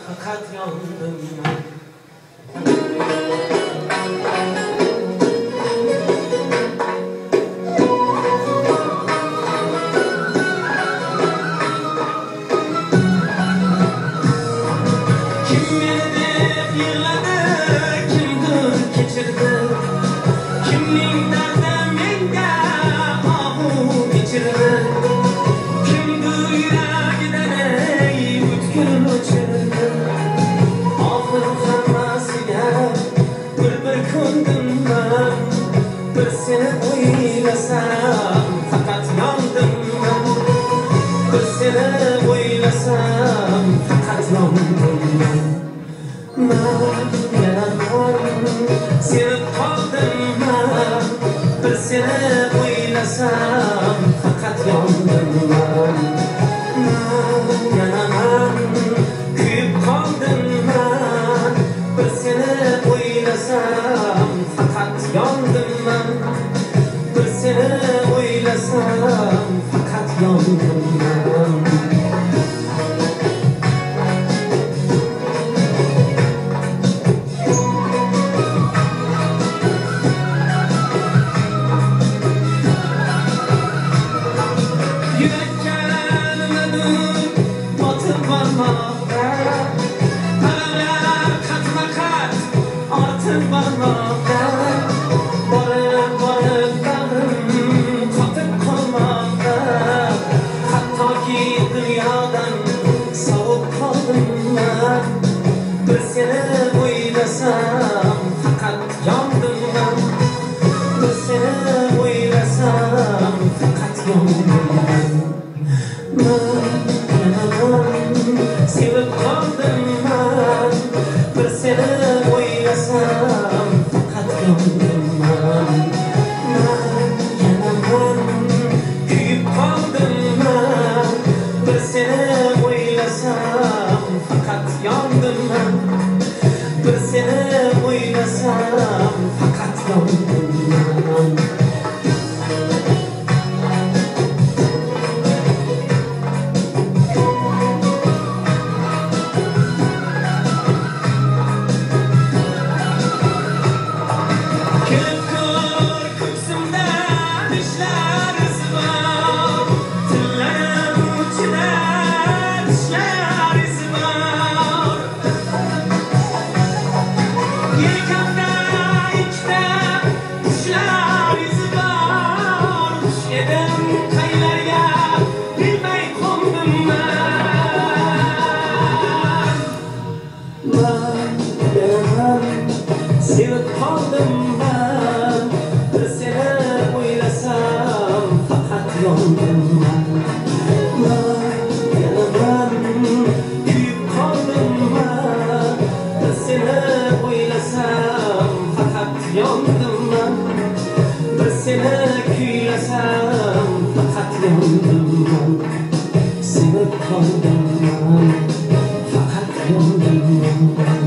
fakat yandım ben. Kim beni yılladı, kimdir geçirdi, kimning derdi menga ahu geçirdi, kimdir yuragidan butkul o'chirdi. Oxir hammasiga bir ko'ndim man, bir seni o'ylasam faqat yondim man, bir seni o'ylasam faqat yondim man. Man yana sevib qoldim man, bir seni o'ylasam faqat yondim man. Man yana kuyib qoldim man, bir seni o'ylasam faqat yondim man, bir seni o'ylasam faqat yondim man. Bir seni o'ylasam faqat yondim man, bir seni o'ylasam faqat yondim man. Man sevib qoldim man, bir seni o'ylasam faqat yondim man. Man kuyib qoldim man, bir seni o'ylasam faqat yondim man, bir seni o'ylasam faqat yondim man. Kelib ko'r ko'ksimda ishlar izi bor, tillarim uchida ishlar izi bor. Yelkamda ikkita qushlar izi bor, qush edim qaylarga bilmay qo'ndim man. Man sevib qoldim man, bir seni o'ylasam faqat yondim man. Man kuyib qoldim man, bir seni o'ylasam faqat yondim man, bir seni kuylasam faqat yondim man. Sevib qoldim man, faqat yondim man.